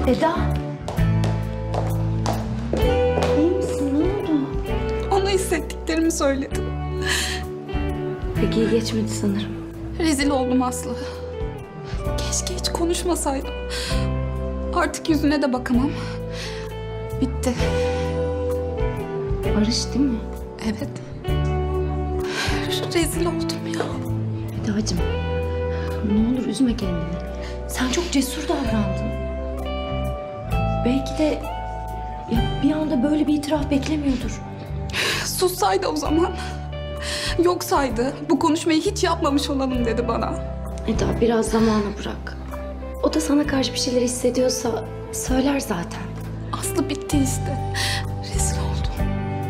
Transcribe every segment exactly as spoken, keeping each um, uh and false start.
Eda. İyi misin? Ne oldu? Ona hissettiklerimi söyledim. Peki iyi geçmedi sanırım. Rezil oldum Aslı. Keşke hiç konuşmasaydım. Artık yüzüne de bakamam. Bitti. Barış değil mi? Evet. Rezil oldum ya. Eda'cığım, ne olur üzme kendini. Sen çok cesur davrandın. Belki de ya bir anda böyle bir itiraf beklemiyordur. Sussaydı o zaman. Yoksaydı bu konuşmayı hiç yapmamış olalım dedi bana. Eda biraz zamanı bırak. O da sana karşı bir şeyler hissediyorsa söyler zaten. Aslı bitti işte. Rezil oldum.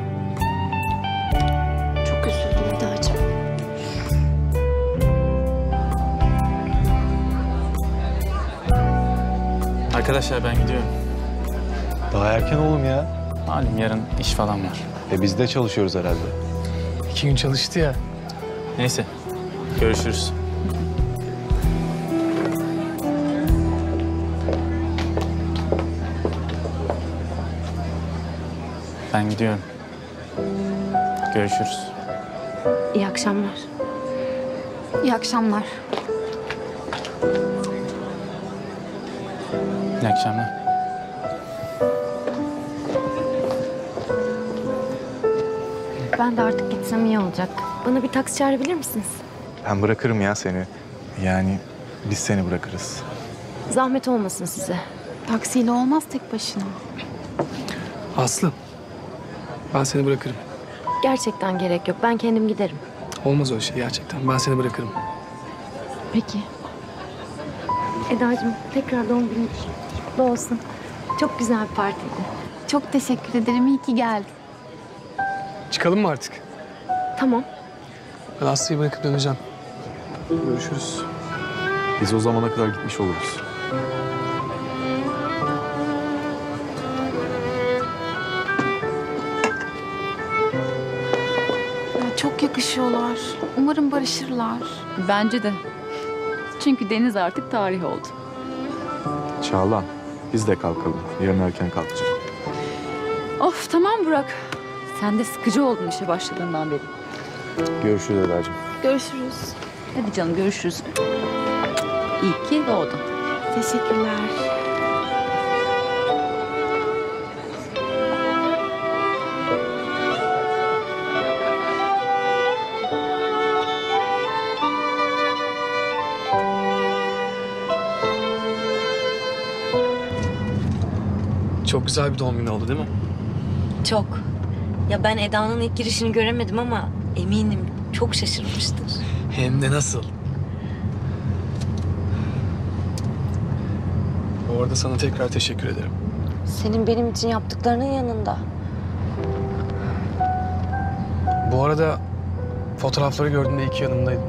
Çok üzüldüm Eda'cığım. Arkadaşlar ben gidiyorum. Daha erken oğlum ya. Malum yarın iş falan var. E biz de çalışıyoruz herhalde. İki gün çalıştı ya. Neyse. Görüşürüz. Ben gidiyorum. Görüşürüz. İyi akşamlar. İyi akşamlar. İyi akşamlar. Ben de artık gitsem iyi olacak. Bana bir taksi çağırabilir misiniz? Ben bırakırım ya seni. Yani biz seni bırakırız. Zahmet olmasın size. Taksiyle olmaz tek başına. Aslı, ben seni bırakırım. Gerçekten gerek yok. Ben kendim giderim. Olmaz öyle şey gerçekten. Ben seni bırakırım. Peki. Eda'cığım tekrar doğum günün kutlu olsun. Çok güzel bir partiydi. Çok teşekkür ederim. İyi ki geldin. Çıkalım mı artık? Tamam. Ben Aslı'yı bırakıp döneceğim. Görüşürüz. Biz o zamana kadar gitmiş oluruz. Ya çok yakışıyorlar. Umarım barışırlar. Bence de. Çünkü Deniz artık tarih oldu. Çağlan, biz de kalkalım. Yarın erken kalkacağım. Of tamam Burak. Sen de sıkıcı oldun işe başladığından beri. Görüşürüz Eda'cığım. Görüşürüz. Hadi canım görüşürüz. İyi ki doğdun. Teşekkürler. Çok güzel bir doğum günü oldu değil mi? Çok. Ya ben Eda'nın ilk girişini göremedim ama eminim çok şaşırmıştır. Hem de nasıl? Bu arada sana tekrar teşekkür ederim. Senin benim için yaptıklarının yanında. Bu arada fotoğrafları gördüğümde iyi ki yanımdaydın.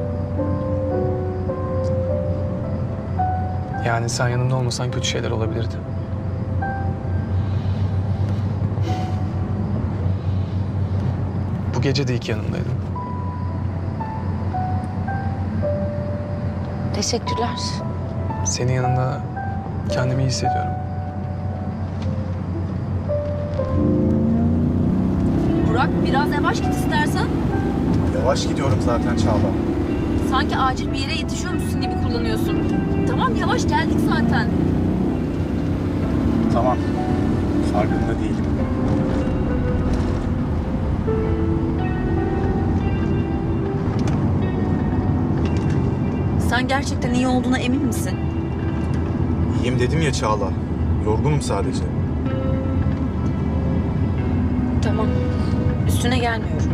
Yani sen yanımda olmasan kötü şeyler olabilirdi. Bu gece de iyi ki yanımdaydın. Teşekkürler. Senin yanında kendimi iyi hissediyorum. Burak biraz yavaş git istersen. Yavaş gidiyorum zaten Çağlan. Sanki acil bir yere yetişiyormuşsun gibi kullanıyorsun. Tamam yavaş geldik zaten. Tamam. Farkında değilim. Sen gerçekten iyi olduğuna emin misin? İyiyim dedim ya Çağla. Yorgunum sadece. Tamam. Üstüne gelmiyorum.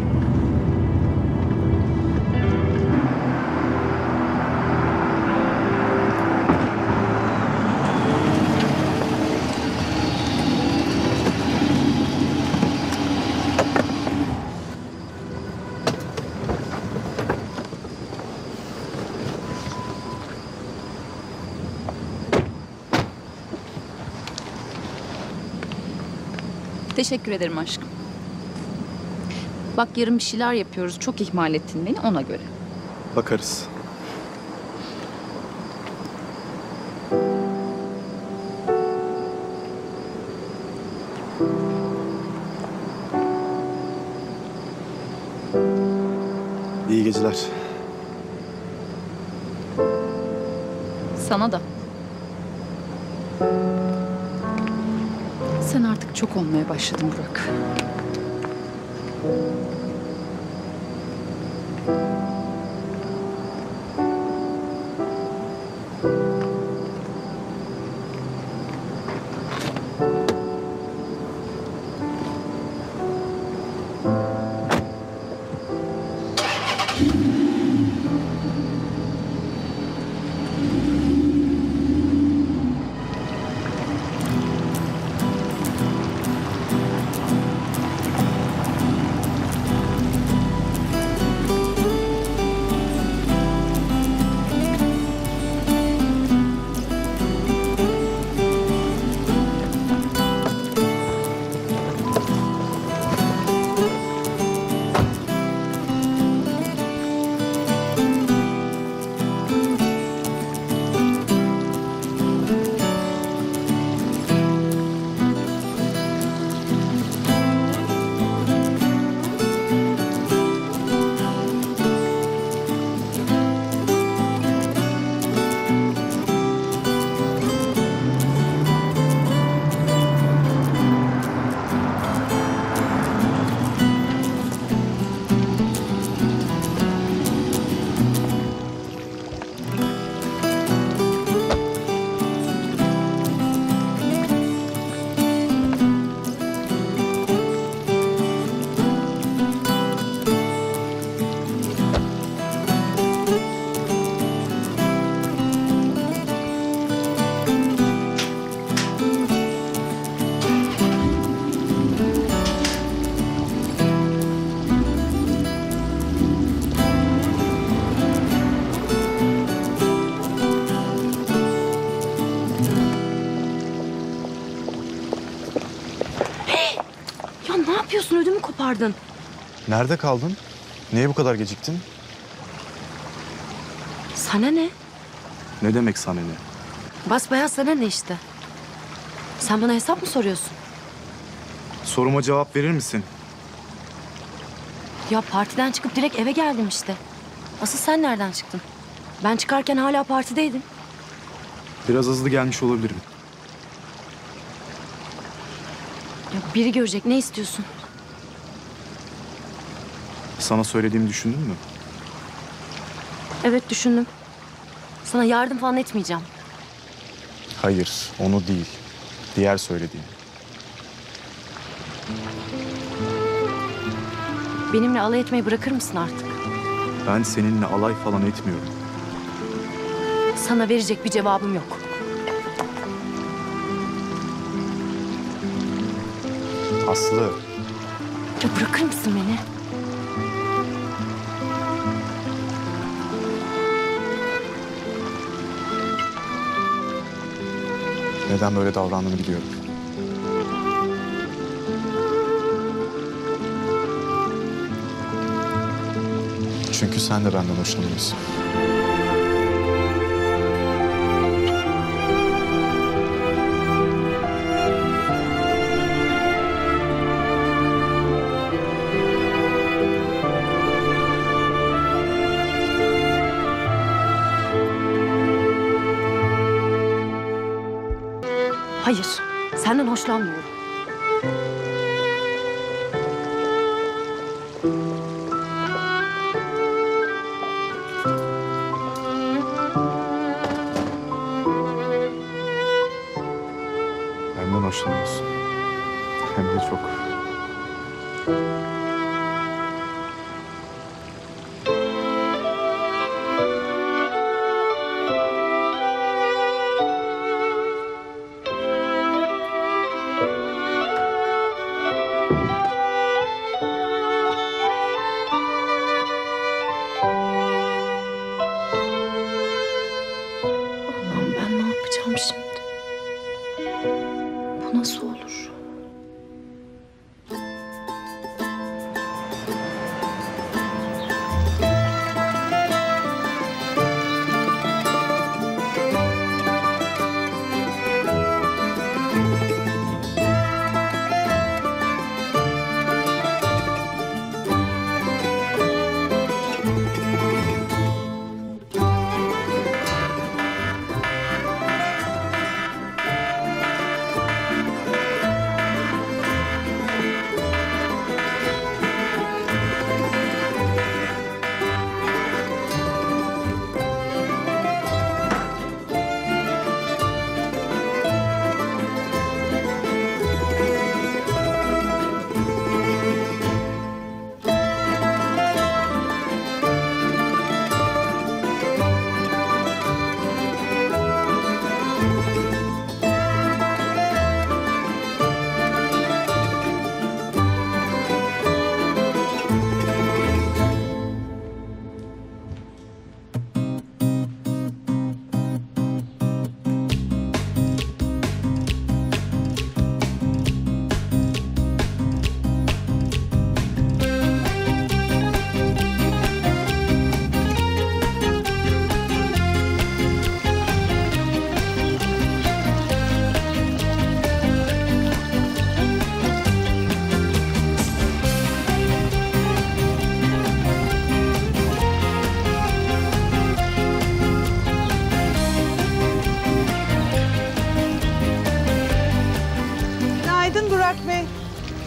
Teşekkür ederim aşkım. Bak yarın bir şeyler yapıyoruz. Çok ihmal ettin beni ona göre. Bakarız. İyi geceler. Sana da. Sen artık çok olmaya başladın Burak. Ya ne yapıyorsun? Ödümü kopardın. Nerede kaldın? Niye bu kadar geciktin? Sana ne? Ne demek sana ne? Basbayağı sana ne işte? Sen bana hesap mı soruyorsun? Soruma cevap verir misin? Ya partiden çıkıp direkt eve geldim işte. Asıl sen nereden çıktın? Ben çıkarken hala partideydin. Biraz hızlı gelmiş olabilirim. Ya biri görecek, ne istiyorsun? Sana söylediğimi düşündün mü? Evet, düşündüm. Sana yardım falan etmeyeceğim. Hayır, onu değil. Diğer söylediğim. Benimle alay etmeyi bırakır mısın artık? Ben seninle alay falan etmiyorum. Sana verecek bir cevabım yok. Aslı, Ya bırakır mısın beni? neden böyle davrandığını biliyorum. Çünkü sen de benden hoşlanıyorsun. Hayır, senden hoşlanmıyorum. Benden hoşlanıyorsun. Hem de çok. Allah'ım, ben ne yapacağım şimdi? Bu nasıl olur?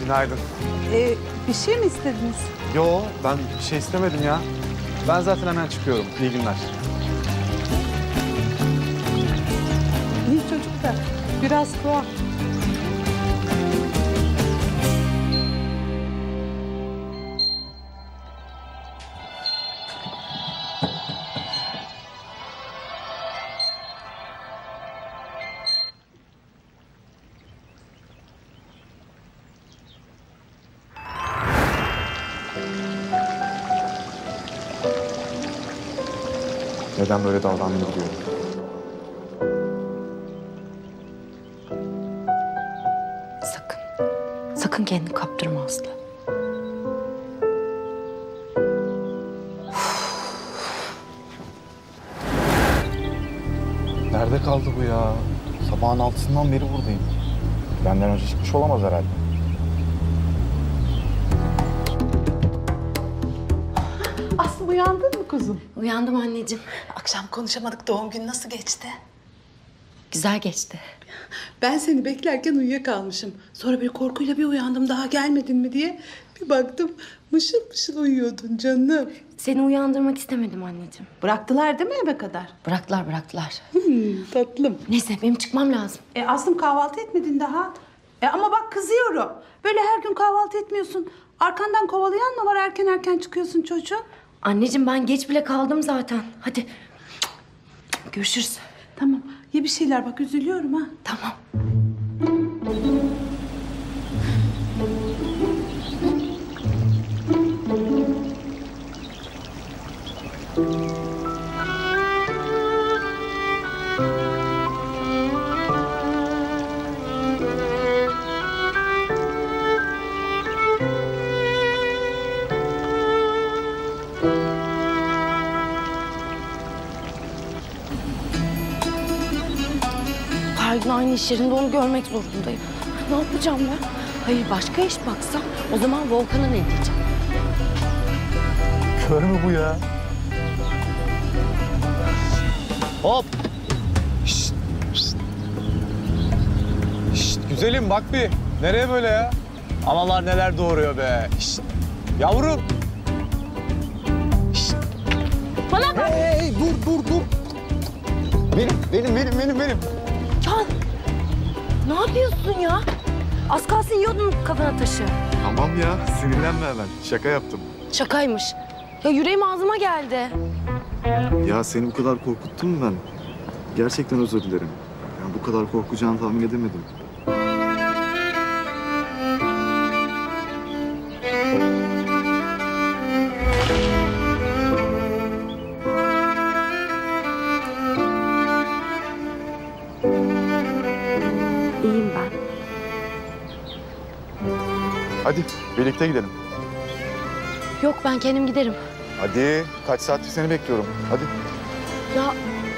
Günaydın. Ee, bir şey mi istediniz? Yo, ben bir şey istemedim ya. Ben zaten hemen çıkıyorum. İyi günler. İyi çocuklar. Biraz tuhaf. Neden böyle davrandığını biliyorum. Sakın. Sakın kendini kaptırma Aslı. Nerede kaldı bu ya? Sabahın altısından beri buradayım. Benden önce çıkmış olamaz herhalde. Aslı uyandın mı kuzum? Uyandım anneciğim. Akşam konuşamadık. Doğum günü nasıl geçti? Güzel geçti. Ben seni beklerken uyuyakalmışım. Sonra bir korkuyla bir uyandım. Daha gelmedin mi diye. Bir baktım mışıl mışıl uyuyordun canım. Seni uyandırmak istemedim anneciğim. Bıraktılar değil mi eve kadar? Bıraktılar bıraktılar. Hmm, tatlım. Neyse benim çıkmam lazım. E Aslım kahvaltı etmedin daha. E ama bak kızıyorum. Böyle her gün kahvaltı etmiyorsun. Arkandan kovalayan mı var, erken erken çıkıyorsun çocuğum? Anneciğim ben geç bile kaldım zaten. Hadi. Görüşürüz. Tamam. Ye bir şeyler bak, üzülüyorum ha. Tamam. Her gün aynı iş yerinde onu görmek zorundayım. Ne yapacağım ben? Hayır başka iş baksam o zaman Volkan'a ne diyeceğim? Kör mü bu ya? Hop! Şşt, şşt. Şşt, güzelim bak bir. Nereye böyle ya? Analar neler doğuruyor be. Şşt. Yavrum. Şşt. Bana bak! Hey, dur dur dur. Benim, benim, benim, benim, benim. Can! Ne yapıyorsun ya? Az kalsın yiyordun kafana taşı. Tamam ya, sinirlenme hemen. Şaka yaptım. Şakaymış. Ya yüreğim ağzıma geldi. Ya seni bu kadar korkuttum mu ben? Gerçekten özür dilerim. Yani bu kadar korkacağını tahmin edemedim. İyiyim ben. Hadi birlikte gidelim. Yok ben kendim giderim. Hadi kaç saattir seni bekliyorum. Hadi. Ya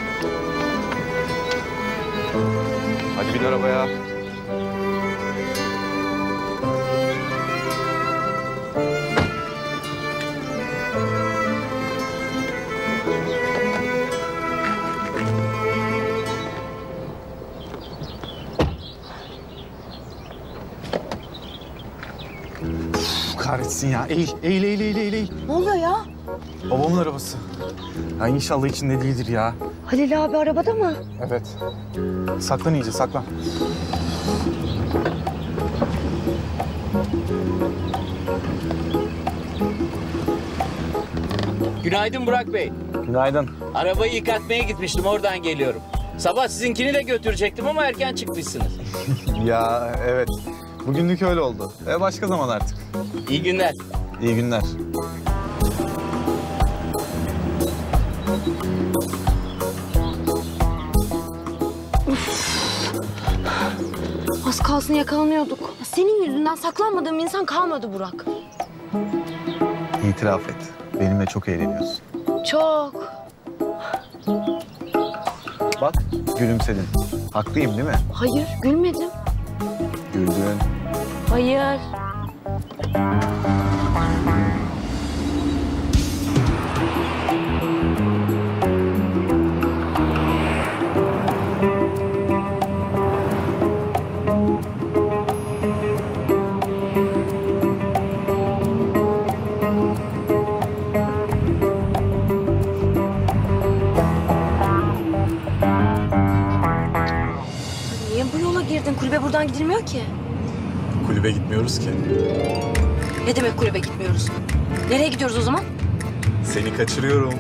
Hadi bin arabaya. Kahretsin ya. Eğil, eğil, eğil, eğil, eğil, eğil. ne oluyor ya? Babamın arabası. Ya inşallah içinde değildir ya. Halil abi arabada mı? Evet. Saklan iyice, saklan. Günaydın Burak Bey. Günaydın. Arabayı yıkatmaya gitmiştim, oradan geliyorum. Sabah sizinkini de götürecektim ama erken çıkmışsınız. Ya evet. Bugünlük öyle oldu. E başka zaman artık. İyi günler. İyi günler. Az kalsın yakalanıyorduk. Senin yüzünden saklanmadığım insan kalmadı Burak. İtiraf et. Benimle çok eğleniyorsun. Çok. Bak, gülümsedin. Haklıyım değil mi? Hayır gülmedim. Güldün. Hayır. buradan gidilmiyor ki. Kulübe gitmiyoruz ki. Ne demek kulübe gitmiyoruz? Nereye gidiyoruz o zaman? Seni kaçırıyorum.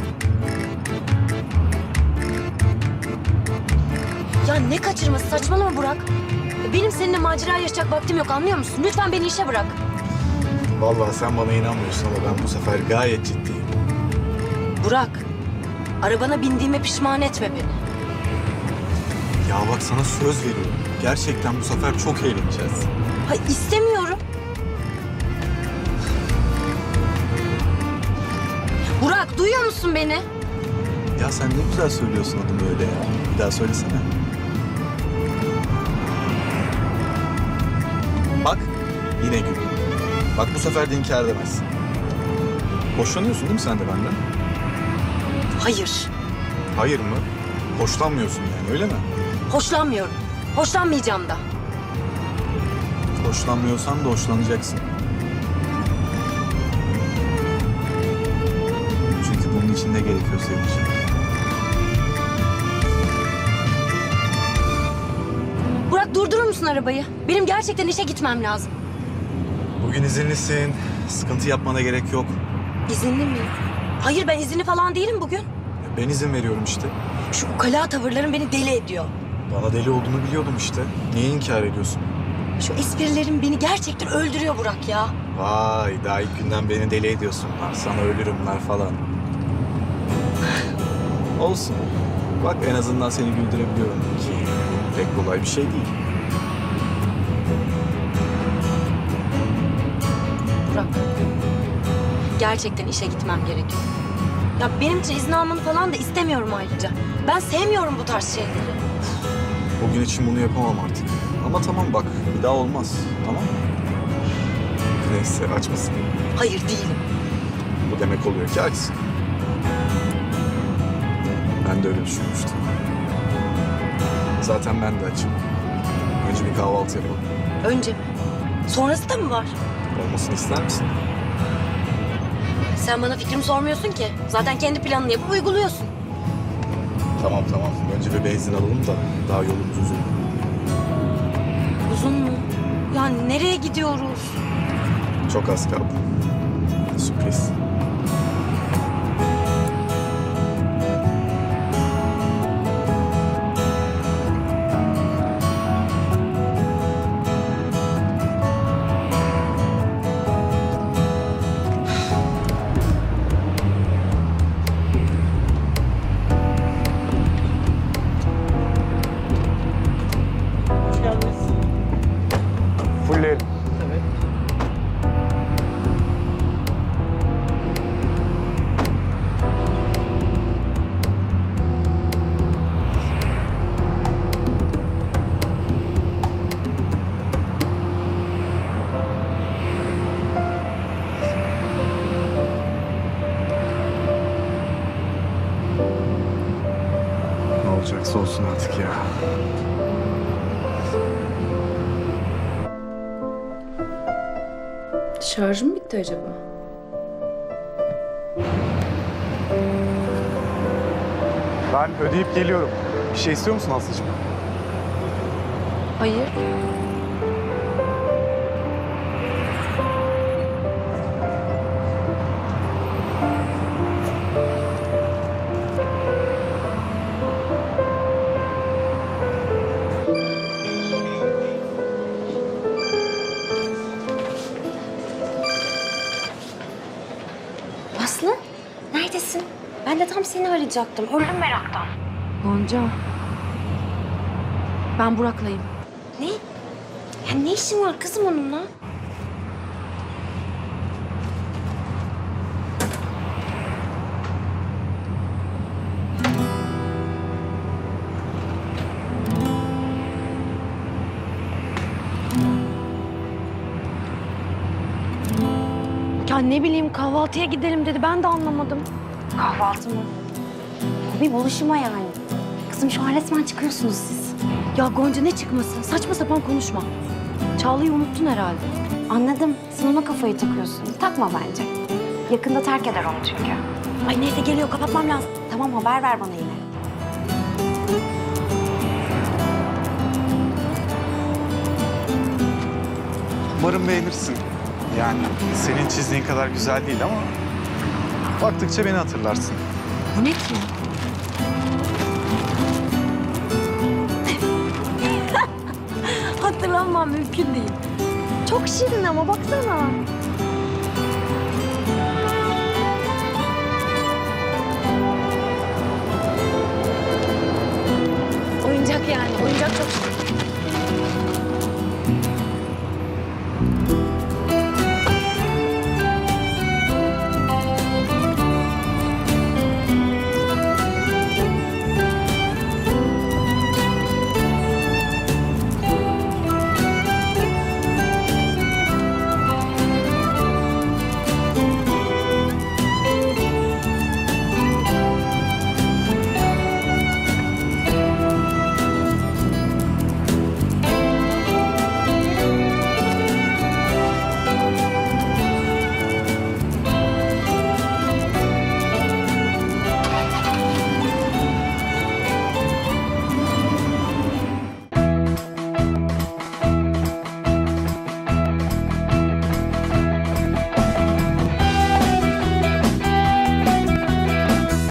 Ya ne kaçırması? Saçmalama Burak. Benim seninle macera yaşayacak vaktim yok, anlıyor musun? Lütfen beni işe bırak. Vallahi sen bana inanmıyorsun ama ben bu sefer gayet ciddiyim. Burak, arabana bindiğime pişman etme beni. Ya bak sana söz veriyorum. Gerçekten bu sefer çok eğleneceğiz. Hayır, istemiyorum. Burak, duyuyor musun beni? Ya sen ne güzel söylüyorsun adımı öyle ya. Bir daha söylesene. Bak yine güldün. Bak bu sefer de inkar edemezsin. Hoşlanıyorsun değil mi sen de benden? Hayır, Hayır mı? Hoşlanmıyorsun yani öyle mi? hoşlanmıyorum. Hoşlanmayacağım da. Hoşlanmıyorsan da hoşlanacaksın. Çünkü bunun için ne gerekiyor senin için? Burak, durdurur musun arabayı? Benim gerçekten işe gitmem lazım. Bugün izinlisin. Sıkıntı yapmana gerek yok. İzinli miyim? Hayır, ben izinli falan değilim bugün. Ben izin veriyorum işte. Şu ukala tavırların beni deli ediyor. Bana deli olduğunu biliyordum işte. Niye inkar ediyorsun? Şu esprilerin beni gerçekten öldürüyor Burak ya. Vay daha ilk günden beni deli ediyorsun. Sana ölürümler falan. Olsun. Bak en azından seni güldürebiliyorum ki pek kolay bir şey değil. Burak, gerçekten işe gitmem gerekiyor. Ya benim için izin almanı falan da istemiyorum ayrıca. Ben sevmiyorum bu tarz şeyleri. Bugün için bunu yapamam artık. Ama tamam bak bir daha olmaz. Tamam mı? Neyse aç mısın? Hayır, değilim. Bu demek oluyor ki açsın. Ben de öyle düşünmüştüm. Zaten ben de açım. Önce bir kahvaltı yapalım. Önce mi? Sonrası da mı var? Olmasını ister misin? Sen bana fikrimi sormuyorsun ki. Zaten kendi planını yapıp uyguluyorsun. Tamam tamam. Önce bir benzin alalım da daha yolumuz uzun. Uzun mu? Ya nereye gidiyoruz? Çok az kaldı. Sürpriz. Fulleyelim. Ne olacaksa olsun artık ya. Şarjım bitti acaba? Ben ödeyip geliyorum. Bir şey istiyor musun Aslı'cığım? Hayır. Aslı, neredesin? Ben de tam seni arayacaktım. Öldüm meraktan. Gonca. Ben Burak'layım. Ne? Ya ne işin var kızım onunla? Ya ne bileyim, kahvaltıya gidelim dedi. Ben de anlamadım. Kahvaltı mı? Bu bir buluşma yani. Kızım şu an resmen çıkıyorsunuz siz. Ya Gonca, ne çıkması? Saçma sapan konuşma. Çağla'yı unuttun herhalde. Anladım. Sen ona kafayı takıyorsun. Takma bence. Yakında terk eder onu çünkü. Ay neyse, geliyor, kapatmam lazım. Tamam, haber ver bana yine. Umarım beğenirsin. Yani senin çizdiğin kadar güzel değil ama baktıkça beni hatırlarsın. Bu ne ki? Hatırlanmam mümkün değil. Çok şirin ama baksana. Oyuncak yani. Oyuncak çok şirin.